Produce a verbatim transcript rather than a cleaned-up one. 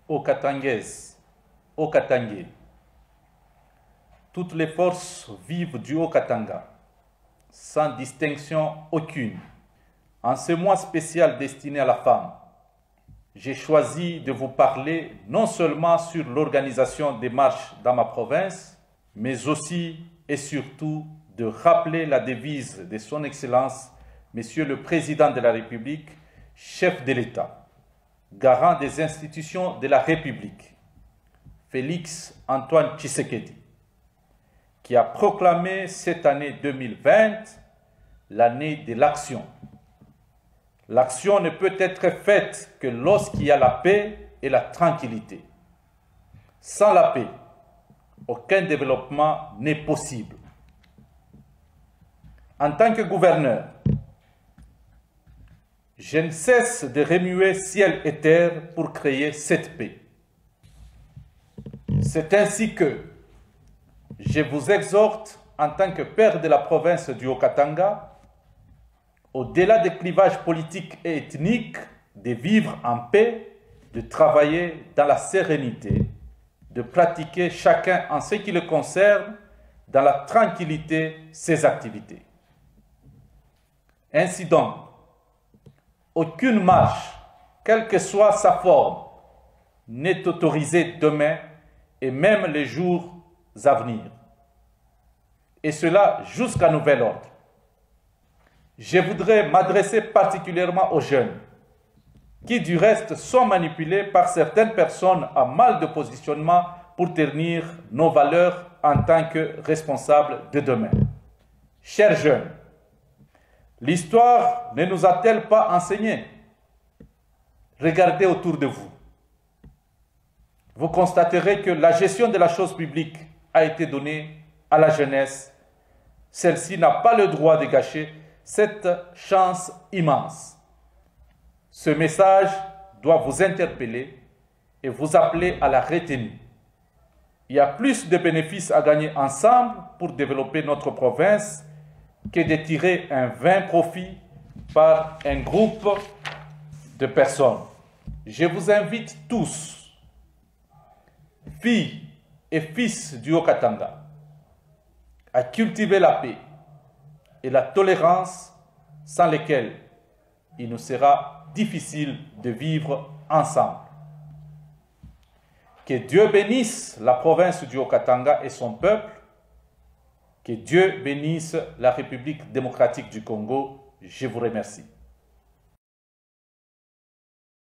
Haut-Katangaises, Haut-Katangais, toutes les forces vives du Haut-Katanga, sans distinction aucune, en ce mois spécial destiné à la femme, j'ai choisi de vous parler non seulement sur l'organisation des marches dans ma province, mais aussi et surtout de rappeler la devise de son Excellence, Monsieur le Président de la République, chef de l'État, garant des institutions de la République, Félix Antoine Tshisekedi, qui a proclamé cette année deux mille vingt l'année de l'action. L'action ne peut être faite que lorsqu'il y a la paix et la tranquillité. Sans la paix, aucun développement n'est possible. En tant que gouverneur, je ne cesse de remuer ciel et terre pour créer cette paix. C'est ainsi que je vous exhorte, en tant que père de la province du Haut-Katanga, au-delà des clivages politiques et ethniques, de vivre en paix, de travailler dans la sérénité, de pratiquer chacun en ce qui le concerne, dans la tranquillité, ses activités. Ainsi donc, aucune marche, quelle que soit sa forme, n'est autorisée demain et même les jours à venir. Et cela jusqu'à nouvel ordre. Je voudrais m'adresser particulièrement aux jeunes, qui du reste sont manipulés par certaines personnes à mal de positionnement pour ternir nos valeurs en tant que responsables de demain. Chers jeunes, l'histoire ne nous a-t-elle pas enseigné? Regardez autour de vous. Vous constaterez que la gestion de la chose publique a été donnée à la jeunesse. Celle-ci n'a pas le droit de gâcher cette chance immense. Ce message doit vous interpeller et vous appeler à la retenue. Il y a plus de bénéfices à gagner ensemble pour développer notre province que de tirer un vain profit par un groupe de personnes. Je vous invite tous, filles et fils du Haut-Katanga, à cultiver la paix et la tolérance sans lesquelles il nous sera difficile de vivre ensemble. Que Dieu bénisse la province du Haut-Katanga et son peuple. Que Dieu bénisse la République démocratique du Congo. Je vous remercie.